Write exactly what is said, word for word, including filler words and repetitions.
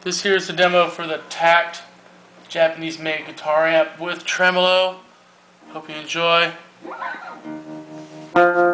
This here is the demo for the Takt Japanese-made guitar amp with tremolo. Hope you enjoy.